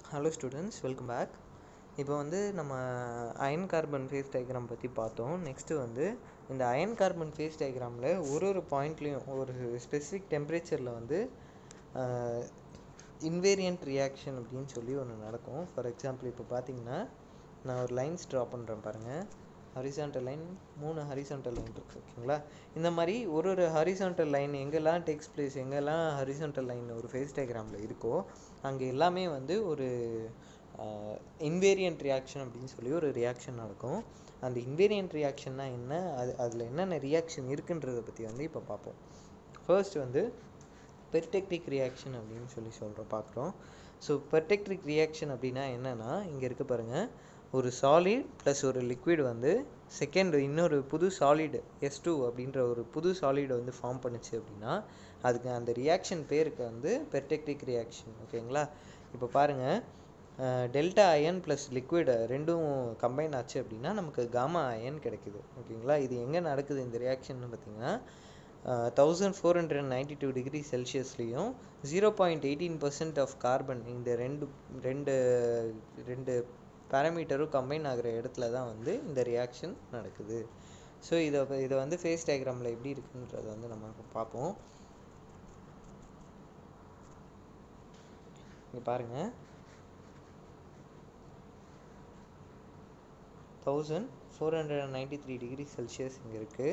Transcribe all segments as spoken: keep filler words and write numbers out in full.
Hello students, welcome back. இப்போ வந்து நம்ம அயன் கார்பன் ஃபேஸ் டயக்ராம் பற்றி பார்த்தோம். நெக்ஸ்ட்டு வந்து இந்த அயன் கார்பன் ஃபேஸ் டயக்ராமில் ஒரு ஒரு பாயிண்ட்லேயும் ஒரு ஸ்பெசிஃபிக் டெம்பரேச்சரில் வந்து இன்வேரியன்ட் ரியாக்ஷன் அப்படின்னு சொல்லி ஒன்று நடக்கும். ஃபார் எக்ஸாம்பிள் இப்போ பார்த்தீங்கன்னா நான் ஒரு லைன்ஸ் ட்ரா பண்ணுறேன் பாருங்கள். ஹரிசான்டல் லைன், மூணு ஹரிசான்டல் லைன் இருக்குது, ஓகேங்களா? இந்த மாதிரி ஒரு ஒரு ஹரிசான்டல் லைன் எங்கெல்லாம் டேக்ஸ் பிளேஸ், எங்கெல்லாம் ஹரிசான்டல் லைன் ஒரு ஃபேஸ் டயக்ராமில் இருக்கோ அங்கே எல்லாமே வந்து ஒரு இன்வேரியன்ட் ரியாக்ஷன் அப்படின்னு சொல்லி ஒரு ரியாக்ஷன் நடக்கும். அந்த இன்வேரியன்ட் ரியாக்ஷன்னா என்ன, அது அதில் என்னென்ன ரியாக்ஷன் இருக்குன்றதை பற்றி வந்து இப்போ பார்ப்போம். ஃபர்ஸ்ட் வந்து பெர்டெக்டிக் ரியாக்ஷன் அப்படின்னு சொல்லி சொல்கிறோம் பார்க்குறோம். ஸோ பெர்டெக்டிக் ரியாக்ஷன் அப்படின்னா என்னென்னா, இங்கே இருக்க பாருங்கள், ஒரு சாலிட் ப்ளஸ் ஒரு லிக்விட் வந்து செகண்ட் இன்னொரு புது சாலிடு எஸ் டூ அப்படின்ற ஒரு புது சாலிடை வந்து ஃபார்ம் பண்ணுச்சு அப்படின்னா அதுக்கு அந்த ரியாக்ஷன் பேருக்கு வந்து பெர்டெக்டிக் ரியாக்ஷன், ஓகேங்களா? இப்போ பாருங்கள், டெல்டா அயன் ப்ளஸ் லிக்விட் ரெண்டும் கம்பைன் ஆச்சு அப்படின்னா நமக்கு காமா அயன் கிடைக்குது, ஓகேங்களா? இது எங்கே நடக்குது இந்த ரியாக்ஷன் பார்த்தீங்கன்னா thousand four hundred ninety two degree செல்சியஸ்லேயும் zero point eighteen percent of carbon இந்த ரெண்டு ரெண்டு ரெண்டு பேராமீட்டரும் கம்பைன் ஆகிற இடத்துல தான் வந்து இந்த ரியாக்ஷன் நடக்குது. ஸோ இதை இதை வந்து ஃபேஸ் டயக்ராமில் எப்படி இருக்குன்றதை வந்து நம்ம பார்ப்போம். இங்கே பாருங்கள், thousand four hundred and ninety three degree Celsius இங்கே இருக்குது.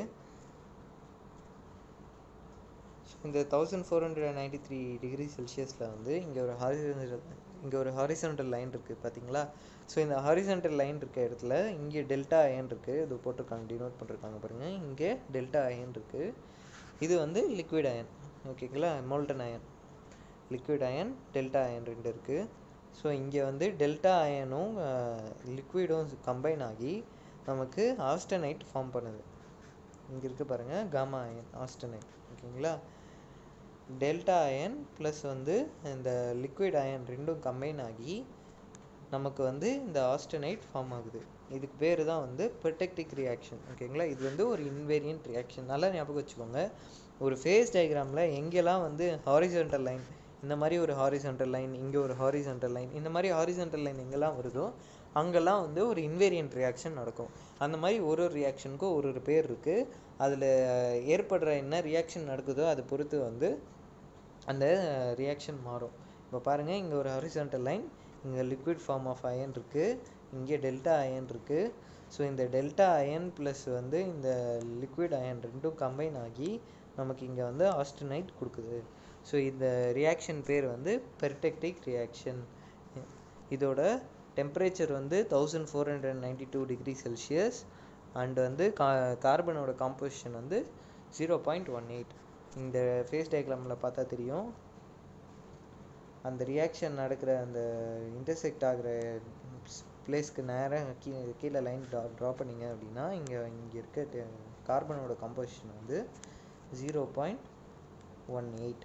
இந்த thousand four hundred and ninety three degree செல்சியஸில் வந்து இங்கே ஒரு ஹாரிசன்டல் இங்கே ஒரு ஹாரிசன்டல் லைன் இருக்குது பார்த்தீங்களா? ஸோ இந்த ஹாரிசன்டல் லைன் இருக்க இடத்துல இங்கே டெல்டா அயன் இருக்குது, இது போட்டிருக்காங்க, டினோட் பண்ணிருக்காங்க பாருங்கள். இங்கே டெல்டா அயன் இருக்குது, இது வந்து லிக்விட் அயன், ஓகேங்களா? Molten iron, liquid iron, delta iron ரெண்டு இருக்குது. ஸோ இங்கே வந்து டெல்டா அயனும் லிக்விடும் கம்பைன் ஆகி நமக்கு ஆஸ்டனைட் ஃபார்ம் பண்ணுது. இங்கே இருக்குது பாருங்கள், காமா அயன், ஆஸ்டனைட், ஓகேங்களா? டெல்டா அயன் ப்ளஸ் வந்து இந்த லிக்விட் அயன் ரெண்டும் கம்பைன் ஆகி நமக்கு வந்து இந்த ஆஸ்டனைட் ஃபார்ம் ஆகுது. இதுக்கு பேர் தான் வந்து பெர்டெக்டிக் ரியாக்ஷன், ஓகேங்களா? இது வந்து ஒரு இன்வேரியன்ட் ரியாக்ஷன். நல்லா ஞாபகம் வச்சுக்கோங்க, ஒரு ஃபேஸ் டயக்ராமில் எங்கெல்லாம் வந்து ஹாரிசன்டல் லைன், இந்த மாதிரி ஒரு ஹாரிசன்டல் லைன், இங்கே ஒரு ஹாரிசன்டல் லைன், இந்த மாதிரி ஹாரிசன்டல் லைன் எங்கெல்லாம் வருதோ அங்கெல்லாம் வந்து ஒரு இன்வேரியன்ட் ரியாக்ஷன் நடக்கும். அந்த மாதிரி ஒரு ஒரு ரியாக்ஷனுக்கும் ஒரு ஒரு பேர் இருக்குது. அதில் ஏற்படுற என்ன ரியாக்ஷன் நடக்குதோ அதை பொறுத்து வந்து அந்த ரியாக்ஷன் மாறும். இப்போ பாருங்கள், இங்கே ஒரு ஹாரிசான்டல் லைன், இங்கே லிக்விட் ஃபார்ம் ஆஃப் அயன் இருக்குது, இங்கே டெல்டா அயன் இருக்குது. ஸோ இந்த டெல்டா அயன் ப்ளஸ் வந்து இந்த லிக்விட் அயன் ரெண்டும் கம்பைன் ஆகி நமக்கு இங்கே வந்து ஆஸ்டனைட் கொடுக்குது. ஸோ இந்த ரியாக்ஷன் பேர் வந்து பெர்டெக்டிக் ரியாக்ஷன். இதோட டெம்பரேச்சர் வந்து thousand four hundred ninety two degree Celsius and வந்து கா கார்பனோட காம்போசிஷன் வந்து ஜீரோ பாயிண்ட் ஒன் எயிட். இந்த ஃபேஸ் டயக்ராமில் பார்த்தா தெரியும், அந்த ரியாக்ஷன் நடக்கிற அந்த இன்டர்செக்ட் ஆகிற பிளேஸ்க்கு நேராக கீ கீழே லைன் ட்ரா ட்ரா பண்ணிங்க அப்படின்னா இங்கே இங்கே இருக்க கார்பனோட காம்போசிஷன் வந்து ஜீரோ பாயிண்ட் ஒன் எயிட்.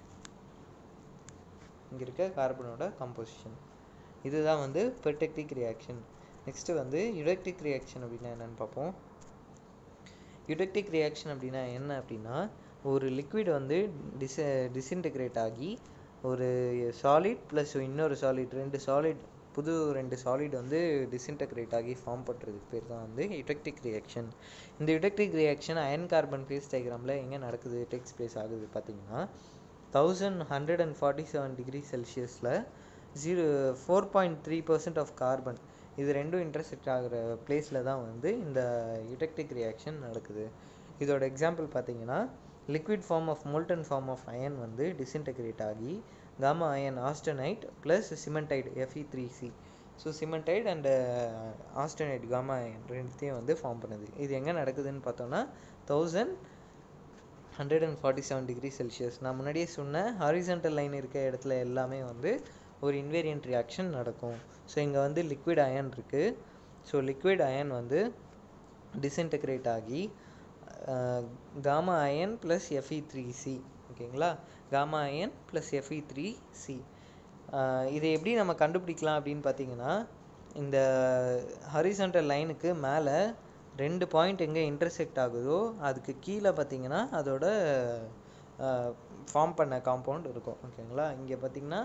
இங்கே இருக்க கார்பனோட காம்போசிஷன் இதுதான் வந்து பெர்டெக்டிக் ரியாக்ஷன். நெக்ஸ்ட்டு வந்து யூடெக்டிக் ரியாக்ஷன் அப்படின்னா என்னென்னு பார்ப்போம். யூடெக்டிக் ரியாக்ஷன் அப்படின்னா என்ன அப்படின்னா, ஒரு லிக்விட் வந்து டிஸ் டிஸ்இன்டெக்ரேட் ஆகி ஒரு சாலிட் ப்ளஸ் இன்னொரு சாலிட், ரெண்டு சாலிட், புது ரெண்டு சாலிட் வந்து டிஸ்இன்டெக்ரேட் ஆகி ஃபார்ம் பண்ணுறதுக்கு பேர் தான் வந்து யூடெக்டிக் ரியாக்ஷன். இந்த eutectic reaction iron carbon phase டயக்ராமில் எங்கே நடக்குது, டேக்ஸ் பிளேஸ் ஆகுது பார்த்தீங்கன்னா thousand hundred and forty seven degree செல்சியஸில் zero four point three percent of carbon இது ரெண்டும் இன்டர்செக்ட் ஆகிற பிளேஸில் தான் வந்து இந்த யூடெக்டிக் ரியாக்ஷன் நடக்குது. இதோட எக்ஸாம்பிள் பார்த்தீங்கன்னா liquid form of molten form of iron வந்து டிஸ்இன்டெக்ரேட் ஆகி gamma iron austenite plus cementite F E three C. So cementite and austenite gamma iron ரெண்டுத்தையும் வந்து ஃபார்ம் பண்ணுது. இது எங்கே நடக்குதுன்னு பார்த்தோன்னா thousand hundred and forty seven degree celsius. நான் முன்னாடியே சொன்ன ஹாரிசன்டல் லைன் இருக்க இடத்துல எல்லாமே வந்து ஒரு இன்வேரியன்ட் ரியாக்ஷன் நடக்கும். ஸோ இங்கே வந்து லிக்விட் அயன் இருக்குது. ஸோ லிக்விட் அயன் வந்து டிஸ்இன்டெக்ரேட் ஆகி gamma iron plus F E three C, ஓகேங்களா? Gamma iron plus F E three C. இதை எப்படி நம்ம கண்டுபிடிக்கலாம் அப்படின்னு பார்த்தீங்கன்னா, இந்த ஹாரிசான்டல் லைனுக்கு மேலே ரெண்டு பாயிண்ட் எங்கே இன்டர்செக்ட் ஆகுதோ அதுக்கு கீழே பார்த்தீங்கன்னா அதோட ஃபார்ம் பண்ண காம்பவுண்ட் இருக்கும், ஓகேங்களா? இங்கே பார்த்தீங்கன்னா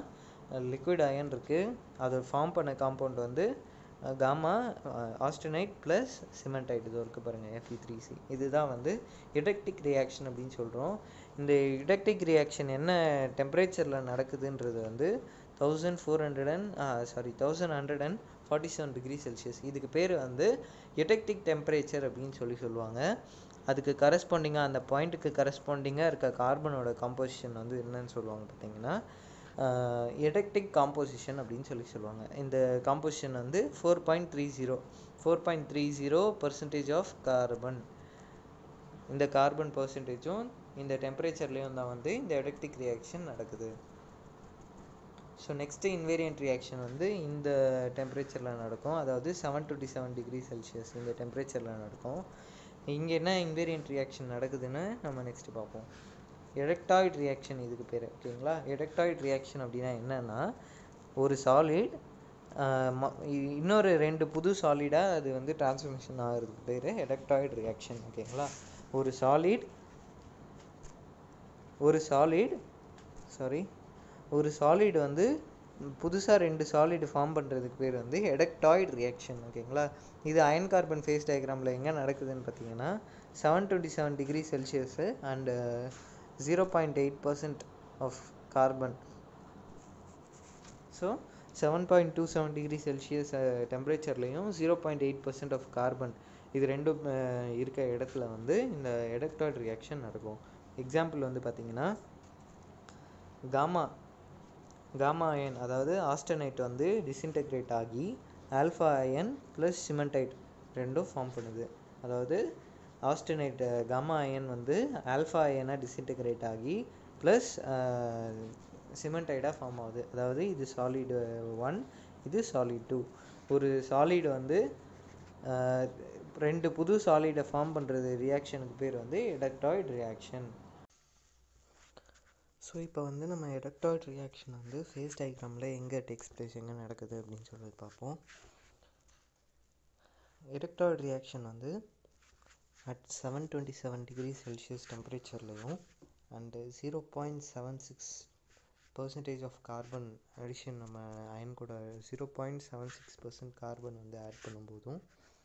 லிக்விட் அயன் இருக்குது, அதை ஃபார்ம் பண்ண காம்பவுண்ட் வந்து காமா ஆஸ்டனைட் ப்ளஸ் சிமெண்டைட். இது இருக்குது பாருங்கள், எஃப் இ த்ரீ சி. இதுதான் வந்து யுடெக்டிக் ரியாக்ஷன் அப்படின்னு சொல்கிறோம். இந்த யுடெக்டிக் ரியாக்ஷன் என்ன டெம்பரேச்சரில் நடக்குதுன்றது வந்து thousand four hundred and sorry thousand hundred and forty seven degree celsius. இதுக்கு பேர் வந்து யுடெக்டிக் டெம்பரேச்சர் அப்படின்னு சொல்லி சொல்லுவாங்க. அதுக்கு கரஸ்பாண்டிங்காக, அந்த பாயிண்ட்டுக்கு கரஸ்பாண்டிங்காக இருக்க கார்பனோட காம்போசிஷன் வந்து என்னன்னு சொல்லுவாங்க பார்த்தீங்கன்னா யுடெக்டிக் காம்போசிஷன் அப்படின்னு சொல்லி சொல்லுவாங்க. இந்த காம்போசிஷன் வந்து four point three zero four point three zero percentage of carbon. இந்த கார்பன் பர்சன்டேஜும் இந்த டெம்பரேச்சர்லேயும் தான் வந்து இந்த யுடெக்டிக் ரியாக்ஷன் நடக்குது. ஸோ நெக்ஸ்ட்டு இன்வேரியன்ட் ரியாக்ஷன் வந்து இந்த டெம்பரேச்சரில் நடக்கும், அதாவது seven twenty seven degree celsius இந்த டெம்பரேச்சரில் நடக்கும். இங்கே என்ன இன்வேரியன்ட் ரியாக்ஷன் நடக்குதுன்னு நம்ம நெக்ஸ்ட்டு பார்ப்போம். எலக்ட்ராய்டு ரியாக்ஷன் இதுக்கு பேர். ஓகேங்களா, எலக்ட்ராய்டு ரியாக்ஷன் அப்படின்னா என்னென்னா, ஒரு சாலிட் இன்னொரு ரெண்டு புது சாலிடாக அது வந்து டிரான்ஸ்ஃபர்மேஷன் ஆகிறதுக்கு பேர் எலக்ட்ராய்டு ரியாக்ஷன். ஓகேங்களா, ஒரு சாலிட் ஒரு சாலிட் சாரி ஒரு சாலிட் வந்து புதுசாக ரெண்டு சாலிடு ஃபார்ம் பண்ணுறதுக்கு பேர் வந்து எலக்ட்ராய்டு ரியாக்ஷன். ஓகேங்களா, இது அயன் கார்பன் ஃபேஸ் டயக்ராமில் எங்கே நடக்குதுன்னு பார்த்தீங்கன்னா seven twenty seven degree celsius and zero point eight percent of carbon. So seven point two seven degree celsius டெம்பரேச்சர்லேயும் zero point eight percent of carbon இது ரெண்டும் இருக்க இடத்துல வந்து இந்த எலக்ட்ராய்டு ரியாக்ஷன் நடக்கும். எக்ஸாம்பிள் வந்து பார்த்திங்கன்னா காமா காமா அயன், அதாவது ஆஸ்டனைட் வந்து டிஸ்இன்டெக்ரேட் ஆகி ஆல்ஃபா அயன் ப்ளஸ் சிமெண்டைட் ரெண்டும் ஃபார்ம் பண்ணுது. அதாவது ஆஸ்டனைட் காமா அயன் வந்து ஆல்ஃபா அயனாக டிஸ்இன்டெக்ரேட் ஆகி ப்ளஸ் சிமெண்டைடாக ஃபார்ம் ஆகுது. அதாவது இது சாலிடு ஒன், இது சாலிட் டூ. ஒரு சாலிடு வந்து ரெண்டு புது சாலிடை ஃபார்ம் பண்ணுறது ரியாக்ஷனுக்கு பேர் வந்து எலக்ட்ராய்டு ரியாக்ஷன். ஸோ இப்போ வந்து நம்ம எலக்ட்ராய்டு ரியாக்ஷன் வந்து ஃபேஸ் டயக்ராமில் எங்கே டேக்ஸ் பிளேஸ், எங்கே நடக்குது அப்படின்னு சொல்லி பார்ப்போம். எலக்ட்ராய்டு ரியாக்ஷன் வந்து at seven twenty seven degree celsius டெம்பரேச்சர்லையும் and zero point seven six percentage of carbon addition, நம்ம அயன் கூட zero point seven six percent carbon வந்து ஆட் பண்ணும்போதும்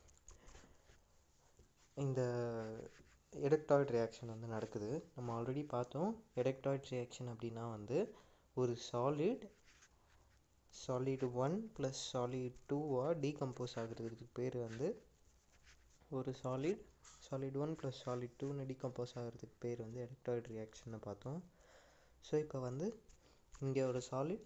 இந்த எலக்ட்ராய்டு ரியாக்ஷன் வந்து நடக்குது. நம்ம ஆல்ரெடி பார்த்தோம், எலக்ட்ராய்டு ரியாக்ஷன் அப்படின்னா வந்து ஒரு solid solid one plus solid டூவாக டீகம்போஸ் ஆகிறதுக்கு பேர் வந்து ஒரு solid solid one plus solid டூன்னு டீகம்போஸ் ஆகிறதுக்கு பேர் வந்து எலக்ட்ராய்டு ரியாக்ஷன்னு பார்த்தோம். ஸோ இப்போ வந்து இங்கே ஒரு சாலிட்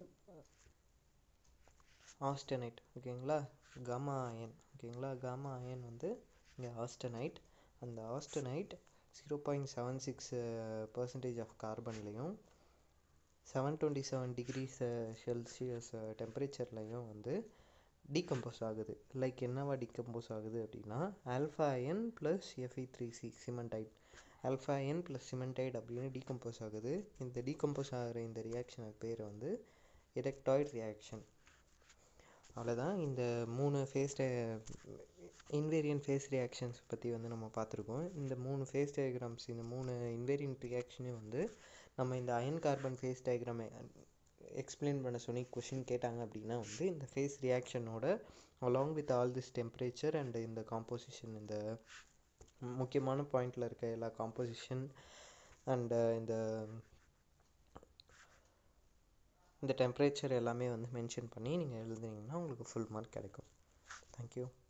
ஆஸ்டனைட், ஓகேங்களா, காமா அயன். ஓகேங்களா, காமா அயன் வந்து இங்கே ஆஸ்டனைட். அந்த austenite zero point seven six percentage of கார்பன்லேயும் seven twenty seven degrees celsius டெம்பரேச்சர்லையும் வந்து டீகம்போஸ் ஆகுது. லைக் என்னவா டீகம்போஸ் ஆகுது அப்படின்னா alpha iron plus F E three C cementite, alpha iron plus cementite அப்படின்னு டீகம்போஸ் ஆகுது. இந்த டீகம்போஸ் ஆகிற இந்த ரியாக்ஷனுக்கு பேர் வந்து எலக்ட்ராய்டு ரியாக்ஷன். அவ்வளோதான். இந்த மூணு ஃபேஸ் இன்வேரியன்ட் ஃபேஸ் ரியாக்ஷன்ஸ் பற்றி வந்து நம்ம பார்த்துருக்கோம். இந்த மூணு ஃபேஸ் டயக்ராம்ஸ், இந்த மூணு இன்வேரியன்ட் ரியாக்ஷனையும் வந்து நம்ம இந்த iron carbon phase diagram explain பண்ண சொல்லி கொஷின் கேட்டாங்க அப்படின்னா வந்து இந்த ஃபேஸ் ரியாக்ஷனோட along with all this temperature and இந்த காம்போசிஷன், இந்த முக்கியமான பாயிண்டில் இருக்க எல்லா காம்போசிஷன் அண்டு இந்த இந்த டெம்பரேச்சர் எல்லாமே வந்து மென்ஷன் பண்ணி நீங்கள் எழுதுனீங்கன்னா உங்களுக்கு ஃபுல் மார்க் கிடைக்கும். தேங்க்யூ.